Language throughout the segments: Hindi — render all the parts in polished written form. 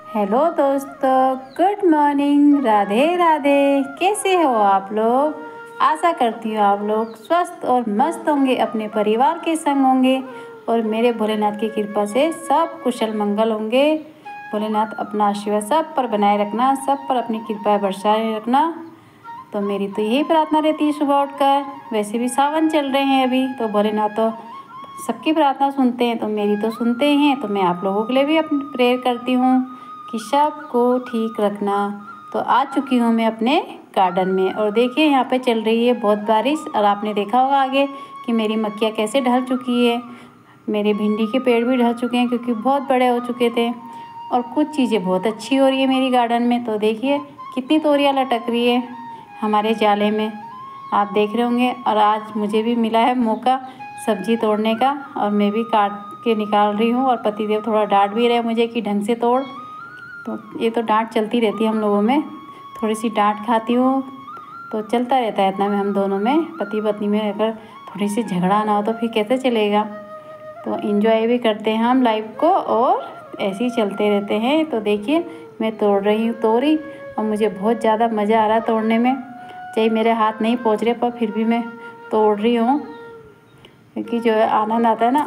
हेलो दोस्तों, गुड मॉर्निंग। राधे राधे। कैसे हो आप लोग? आशा करती हूँ आप लोग स्वस्थ और मस्त होंगे, अपने परिवार के संग होंगे और मेरे भोलेनाथ की कृपा से सब कुशल मंगल होंगे। भोलेनाथ अपना आशीर्वाद सब पर बनाए रखना, सब पर अपनी कृपा बरसाए रखना। तो मेरी तो यही प्रार्थना रहती है सुबह उठकर। वैसे भी सावन चल रहे हैं अभी, तो भोलेनाथ तो सबकी प्रार्थना सुनते हैं, तो मेरी तो सुनते ही हैं। तो मैं आप लोगों के लिए भी अपनी प्रेयर करती हूँ कि सबको ठीक रखना। तो आ चुकी हूँ मैं अपने गार्डन में और देखिए यहाँ पे चल रही है बहुत बारिश। और आपने देखा होगा आगे कि मेरी मक्कियाँ कैसे ढल चुकी है। मेरे भिंडी के पेड़ भी ढल चुके हैं क्योंकि बहुत बड़े हो चुके थे। और कुछ चीज़ें बहुत अच्छी हो रही है मेरी गार्डन में। तो देखिए कितनी तोरियाँ लटक रही है हमारे जाले में, आप देख रहे होंगे। और आज मुझे भी मिला है मौका सब्ज़ी तोड़ने का और मैं भी काट के निकाल रही हूँ। और पतिदेव थोड़ा डांट भी रहे मुझे कि ढंग से तोड़। तो ये तो डांट चलती रहती है हम लोगों में, थोड़ी सी डांट खाती हूँ तो चलता रहता है इतना में, हम दोनों में पति पत्नी में अगर थोड़ी सी झगड़ा ना हो तो फिर कैसे चलेगा। तो इन्जॉय भी करते हैं हम लाइफ को और ऐसे ही चलते रहते हैं। तो देखिए मैं तोड़ रही हूँ तोरी और मुझे बहुत ज़्यादा मज़ा आ रहा है तोड़ने में। चाहे मेरे हाथ नहीं पहुँच रहे पर फिर भी मैं तोड़ रही हूँ, क्योंकि जो आनंद आता है ना,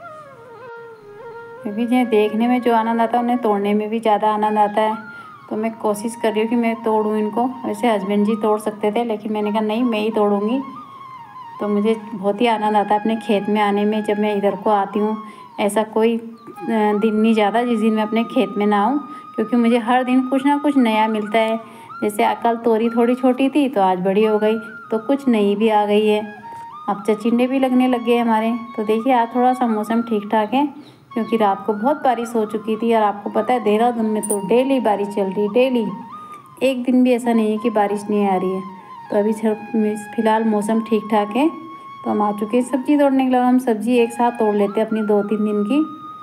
क्योंकि जिन्हें देखने में जो आनंद आता है उन्हें तोड़ने में भी ज़्यादा आनंद आता है। तो मैं कोशिश कर रही हूँ कि मैं तोड़ूँ इनको। वैसे हस्बैंड जी तोड़ सकते थे लेकिन मैंने कहा नहीं, मैं ही तोड़ूँगी। तो मुझे बहुत ही आनंद आता है अपने खेत में आने में जब मैं इधर को आती हूँ। ऐसा कोई दिन नहीं जाता जिस दिन मैं अपने खेत में ना आऊँ, क्योंकि मुझे हर दिन कुछ ना कुछ नया मिलता है। जैसे कल तोरी थोड़ी छोटी थी तो आज बड़ी हो गई, तो कुछ नई भी आ गई है। अब चचिंडे भी लगने लग गए हमारे। तो देखिए आज थोड़ा सा मौसम ठीक ठाक है, क्योंकि रात को बहुत बारिश हो चुकी थी। और आपको पता है देहरादून में तो डेली बारिश चल रही है, डेली। एक दिन भी ऐसा नहीं है कि बारिश नहीं आ रही है। तो अभी फ़िलहाल मौसम ठीक ठाक है, तो हम आ चुके हैं सब्ज़ी तोड़ने के लिए। हम सब्ज़ी एक साथ तोड़ लेते हैं अपनी 2-3 दिन की।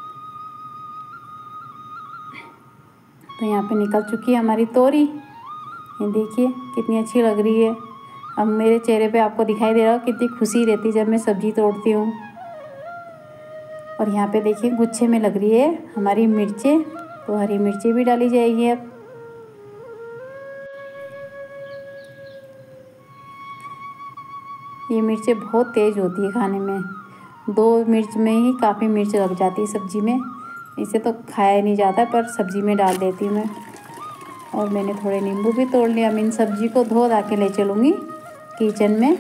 तो यहाँ पे निकल चुकी है हमारी तोरी, ये देखिए कितनी अच्छी लग रही है। अब मेरे चेहरे पे आपको दिखाई दे रहा हो कितनी खुशी रहती है जब मैं सब्ज़ी तोड़ती हूँ। और यहाँ पे देखिए गुच्छे में लग रही है हमारी मिर्चें, तो हरी मिर्ची भी डाली जाएगी अब। ये मिर्चें बहुत तेज़ होती है खाने में, 2 मिर्च में ही काफ़ी मिर्च लग जाती है सब्ज़ी में। इसे तो खाया नहीं जाता पर सब्ज़ी में डाल देती हूँ मैं। और मैंने थोड़े नींबू भी तोड़ लिया। मैं इन सब्ज़ी को धो धा के ले चलूँगी किचन में।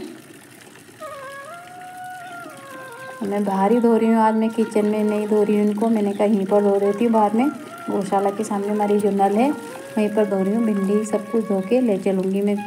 मैं बाहर ही धो रही हूँ आज, मैं किचन में नहीं धो रही हूँ इनको। मैंने कहा यहीं पर धो देती हूँ बाहर में, गौशाला के सामने हमारी जो नल है वहीं पर धो रही हूँ। भिंडी सब कुछ धो के ले चलूँगी मैं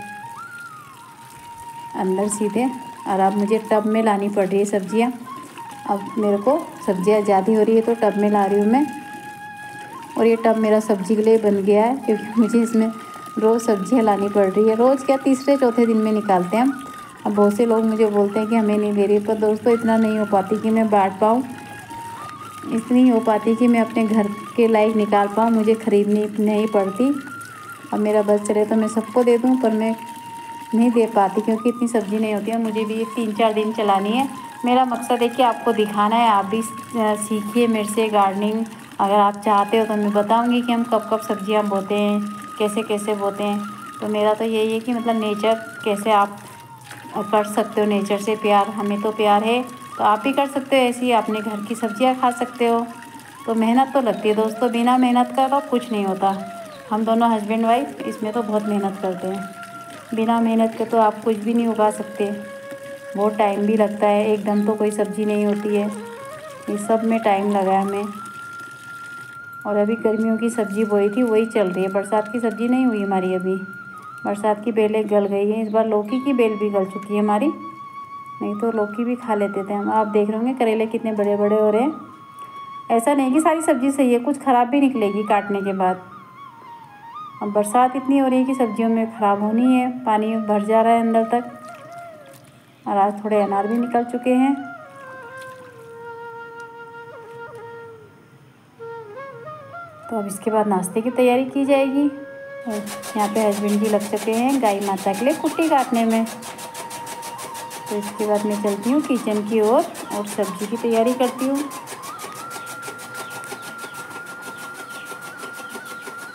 अंदर सीधे। और अब मुझे टब में लानी पड़ रही है सब्ज़ियाँ। अब मेरे को सब्ज़ियाँ ज़्यादा हो रही है तो टब में ला रही हूँ मैं। और ये टब मेरा सब्ज़ी के लिए बन गया है, क्योंकि मुझे इसमें रोज़ सब्ज़ियाँ लानी पड़ रही है। रोज़ क्या, तीसरे चौथे दिन में निकालते हैं हम। अब बहुत से लोग मुझे बोलते हैं कि हमें नहीं दे रही, पर दोस्तों इतना नहीं हो पाती कि मैं बांट पाऊँ, इतनी हो पाती कि मैं अपने घर के लायक निकाल पाऊँ, मुझे ख़रीदनी नहीं पड़ती। अब मेरा बस चले तो मैं सबको दे दूँ, पर मैं नहीं दे पाती क्योंकि इतनी सब्ज़ी नहीं होती है। मुझे भी ये 3-4 दिन चलानी है। मेरा मकसद है कि आपको दिखाना है, आप भी सीखिए मेरे से गार्डनिंग। अगर आप चाहते हो तो मैं बताऊंगी कि हम कब कब सब्जियां बोते हैं, कैसे कैसे बोते हैं। तो मेरा तो यही है कि मतलब नेचर कैसे आप कर सकते हो, नेचर से प्यार, हमें तो प्यार है तो आप भी कर सकते हो। ऐसे ही अपने घर की सब्जियां खा सकते हो। तो मेहनत तो लगती है दोस्तों, बिना मेहनत का तो कुछ नहीं होता। हम दोनों हस्बैंड वाइफ इसमें तो बहुत मेहनत करते हैं। बिना मेहनत के तो आप कुछ भी नहीं उगा सकते, बहुत टाइम भी लगता है। एकदम तो कोई सब्ज़ी नहीं होती है, ये सब में टाइम लगा है हमें। और अभी गर्मियों की सब्ज़ी बोई थी वही चल रही है, बरसात की सब्ज़ी नहीं हुई हमारी अभी। बरसात की बेलें गल गई हैं, इस बार लौकी की बेल भी गल चुकी है हमारी, नहीं तो लौकी भी खा लेते थे हम। आप देख रहे होंगे करेले कितने बड़े बड़े हो रहे हैं। ऐसा नहीं कि सारी सब्ज़ी सही है, कुछ ख़राब भी निकलेगी काटने के बाद। अब बरसात इतनी हो रही है कि सब्जियों में ख़राब होनी है, पानी भर जा रहा है अंदर तक। और आज थोड़े अनार भी निकल चुके हैं। तो अब इसके बाद नाश्ते की तैयारी की जाएगी। और यहाँ पे हस्बैंड जी लग चुके हैं गाय माता के लिए कुट्टी काटने में। तो इसके बाद मैं चलती हूँ किचन की ओर और सब्ज़ी की तैयारी करती हूँ।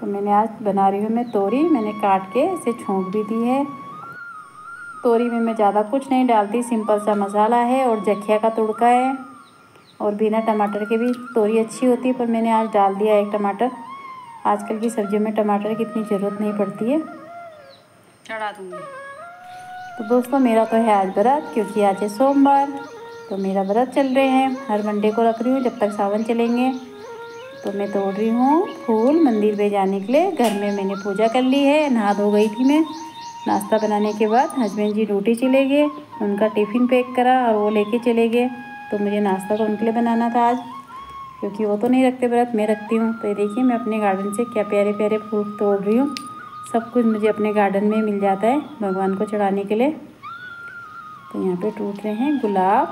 तो मैंने आज बना रही हूँ मैं तोरी। मैंने काट के इसे छोंक भी दी है। तोरी में मैं ज़्यादा कुछ नहीं डालती, सिंपल सा मसाला है और जखिया का तुड़का है। और बिना टमाटर के भी तोरी अच्छी होती है, पर मैंने आज डाल दिया एक टमाटर। आजकल की सब्जियों में टमाटर की इतनी ज़रूरत नहीं पड़ती है। चढ़ा दूँगी। तो दोस्तों मेरा तो है आज व्रत, क्योंकि आज है सोमवार, तो मेरा व्रत चल रहे हैं। हर मंडे को रख रही हूँ जब तक सावन चलेंगे। तो मैं तोड़ रही हूँ फूल मंदिर पे जाने के लिए। घर में मैंने पूजा कर ली है, नहा धो गई थी मैं। नाश्ता बनाने के बाद हस्बैंड जी ड्यूटी चले गए, उनका टिफ़िन पैक करा और वो लेके चले गए। तो मुझे नाश्ता तो उनके लिए बनाना था आज, क्योंकि वो तो नहीं रखते व्रत, मैं रखती हूँ। तो ये देखिए मैं अपने गार्डन से क्या प्यारे प्यारे फूल तोड़ रही हूँ। सब कुछ मुझे अपने गार्डन में मिल जाता है भगवान को चढ़ाने के लिए। तो यहाँ पे टूट रहे हैं गुलाब,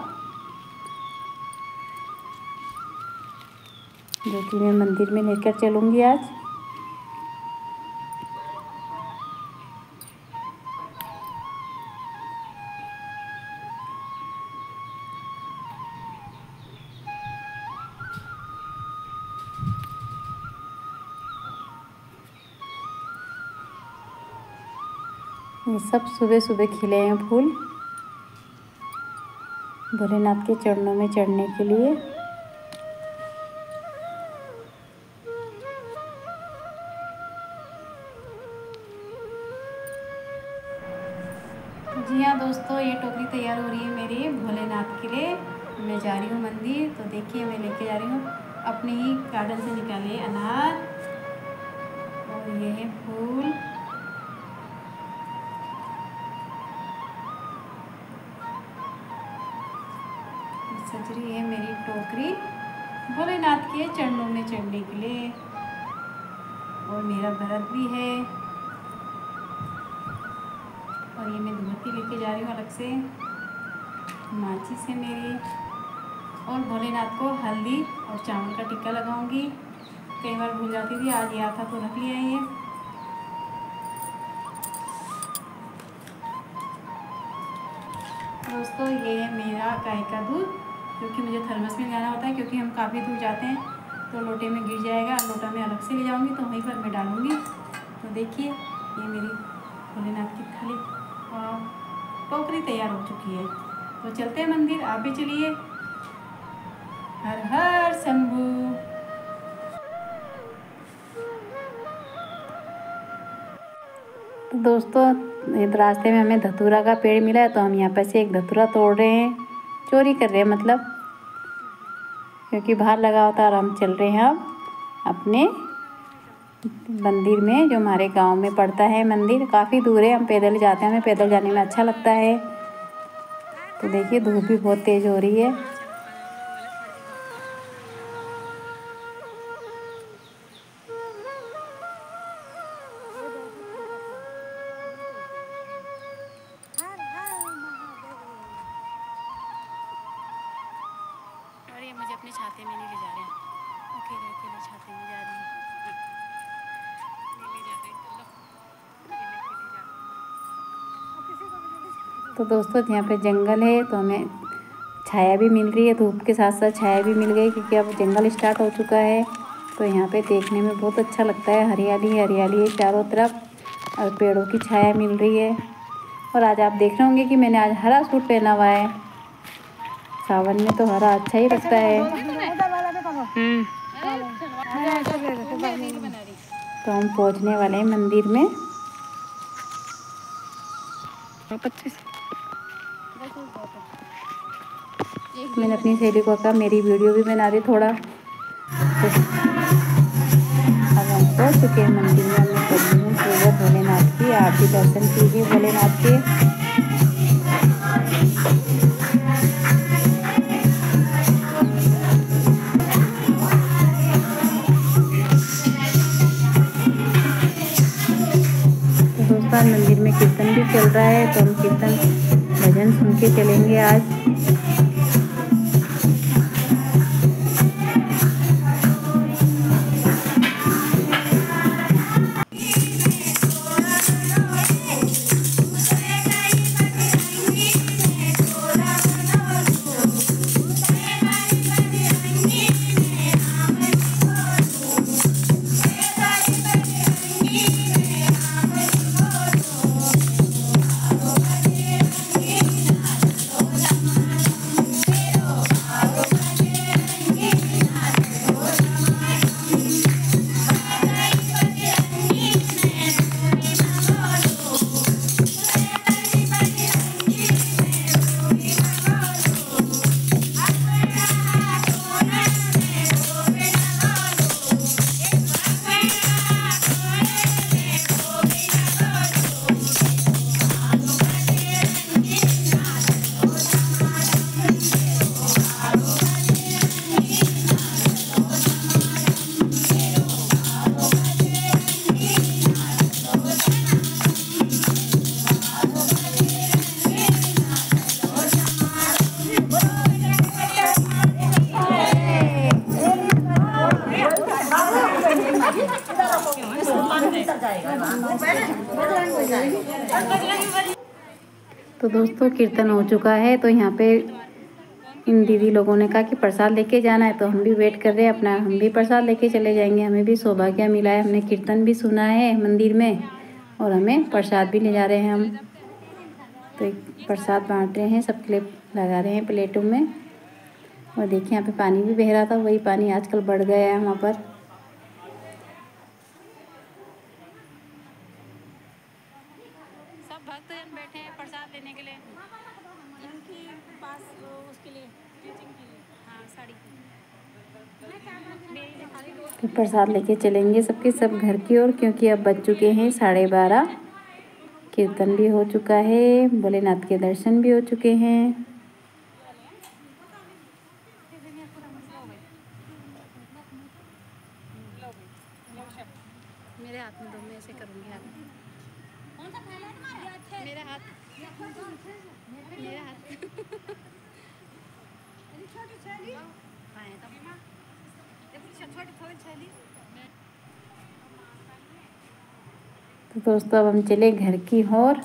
जो कि मैं मंदिर में लेकर चलूँगी आज। ये सब सुबह सुबह खिले हैं फूल, भोलेनाथ के चरणों में चढ़ने के लिए। जी हाँ दोस्तों, ये टोकरी तैयार हो रही है मेरी भोलेनाथ के लिए। मैं जा रही हूँ मंदिर। तो देखिए मैं लेके जा रही हूँ अपने ही गार्डन से निकाले अनार, और ये है फूल। सज रही है मेरी टोकरी भोलेनाथ के चरणों में चढ़ने के लिए। और मेरा व्रत भी है। और ये मैं धूपबत्ती लेके जा रही हूँ अलग से, माचिस है मेरी। और भोलेनाथ को हल्दी और चावल का टिक्का लगाऊंगी। कई बार भूल जाती थी, आज याद था तो रख लिया है ये। दोस्तों ये है मेरा गाय का दूध, क्योंकि मुझे थर्मस में जाना होता है, क्योंकि हम काफ़ी दूर जाते हैं तो लोटे में गिर जाएगा। लोटा में अलग से ले जाऊंगी, तो वहीं पर मैं डालूंगी। तो देखिए ये मेरी भोलेनाथ की थाली टोकरी तैयार हो चुकी है। तो चलते हैं मंदिर, आप भी चलिए। हर हर शंभू। तो दोस्तों रास्ते में हमें धतूरा का पेड़ मिला है, तो हम यहाँ पर से एक धतूरा तोड़ रहे हैं, चोरी कर रहे हैं मतलब, क्योंकि बाहर लगा होता है। और हम चल रहे हैं अब अपने मंदिर में, जो हमारे गांव में पड़ता है मंदिर। काफ़ी दूर है, हम पैदल जाते हैं, हमें पैदल जाने में अच्छा लगता है। तो देखिए धूप भी बहुत तेज़ हो रही है। और ये मुझे अपने छाते में नहीं ले जा रहे हैं, अकेले अकेले छाते में जा रही हैं। तो दोस्तों यहाँ पे जंगल है, तो हमें छाया भी मिल रही है, धूप के साथ साथ छाया भी मिल गई, क्योंकि अब जंगल स्टार्ट हो चुका है। तो यहाँ पे देखने में बहुत अच्छा लगता है, हरियाली हरियाली है चारों तरफ, और पेड़ों की छाया मिल रही है। और आज आप देख रहे होंगे कि मैंने आज हरा सूट पहना हुआ है। सावन में तो हरा अच्छा ही लगता है। तो हम पहुँचने वाले हैं मंदिर में। 25 मैंने अपनी सहेली को कहा मेरी वीडियो भी बना दी थोड़ा। तो अब हम पहुँच चुके हैं मंदिर में। हमने कर ली पूजा भोलेनाथ की, आप भी दर्शन कीजिए भोलेनाथ के। मंदिर में कीर्तन भी चल रहा है, तो हम कीर्तन भजन सुन के चलेंगे आज। तो दोस्तों कीर्तन हो चुका है, तो यहाँ पे इन दीदी लोगों ने कहा कि प्रसाद लेके जाना है, तो हम भी वेट कर रहे हैं अपना, हम भी प्रसाद लेके चले जाएंगे। हमें भी सौभाग्य मिला है, हमने कीर्तन भी सुना है मंदिर में और हमें प्रसाद भी ले जा रहे हैं हम। तो एक प्रसाद बांट रहे हैं, सबके लिए लगा रहे हैं प्लेटों में। और देखिए यहाँ पे पानी भी बह रहा था, वही पानी आजकल बढ़ गया है वहाँ पर। सब भक्तजन बैठे हैं प्रसाद लेने के लिए, इनके पास उसके लिए टीचिंग के लिए, हाँ साड़ी फिर प्रसाद लेके चलेंगे सबके सब घर की ओर, क्योंकि अब बज चुके हैं 12:30। कीर्तन भी हो चुका है, भोलेनाथ के दर्शन भी हो चुके हैं। मेरे हाथ में दो, मैं ऐसे करूँगी हाथ में। मेरा हाथ तो दोस्तों अब हम चले घर की ओर।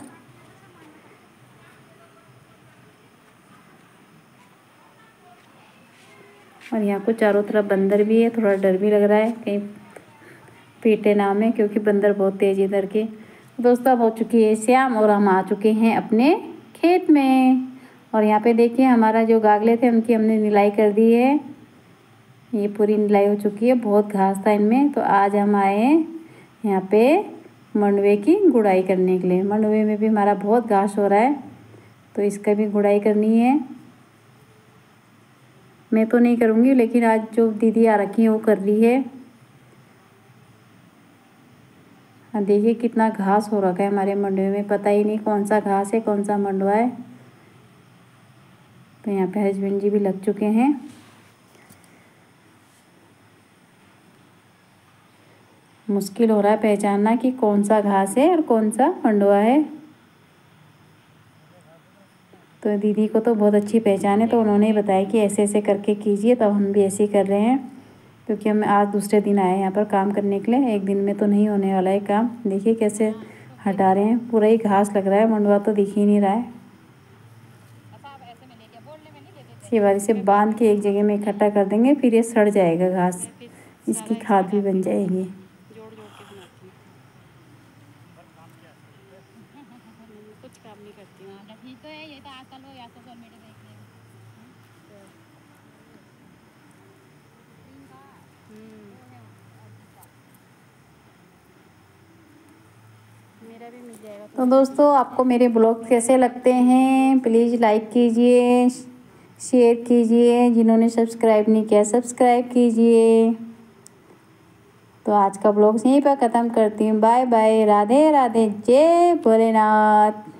और यहाँ को चारों तरफ बंदर भी है, थोड़ा डर भी लग रहा है कहीं पीटे ना में, क्योंकि बंदर बहुत तेज है इधर के। दोस्तों अब हो चुकी है शाम और हम आ चुके हैं अपने खेत में। और यहाँ पे देखिए हमारा जो गागले थे उनकी हमने निलाई कर दी है, ये पूरी निलाई हो चुकी है। बहुत घास था इनमें, तो आज हम आए हैं यहाँ पे मंडवे की गुड़ाई करने के लिए। मंडवे में भी हमारा बहुत घास हो रहा है, तो इसका भी गुड़ाई करनी है। मैं तो नहीं करूँगी, लेकिन आज जो दीदी आ रखी है वो कर रही है। हाँ देखिए कितना घास हो रखा है हमारे मंडवे में, पता ही नहीं कौन सा घास है कौन सा मंडवा है। तो यहाँ पे हस्बैंड जी भी लग चुके हैं। मुश्किल हो रहा है पहचानना कि कौन सा घास है और कौन सा मंडवा है। तो दीदी को तो बहुत अच्छी पहचान है, तो उन्होंने ही बताया कि ऐसे ऐसे करके कीजिए, तब हम भी ऐसे ही कर रहे हैं। क्योंकि हम आज दूसरे दिन आए हैं यहाँ पर काम करने के लिए, एक दिन में तो नहीं होने वाला है काम। देखिए कैसे हटा रहे हैं, पूरा ही घास लग रहा है, मंडवा तो दिख ही नहीं रहा है। इसी बार इसे बांध के एक जगह में इकट्ठा कर देंगे, फिर ये सड़ जाएगा घास, इसकी खाद भी बन जाएगी। कुछ काम नहीं करती हूँ, ठीक तो है, ये तो आजकल लोग सोशल मीडिया देख रहे हैं। मेरा भी मिल जाएगा। तो दोस्तों आपको मेरे ब्लॉग कैसे लगते हैं, प्लीज़ लाइक कीजिए, शेयर कीजिए, जिन्होंने सब्सक्राइब नहीं किया सब्सक्राइब कीजिए। तो आज का ब्लॉग यहीं पर ख़त्म करती हूँ। बाय बाय, राधे राधे, जय भोलेनाथ।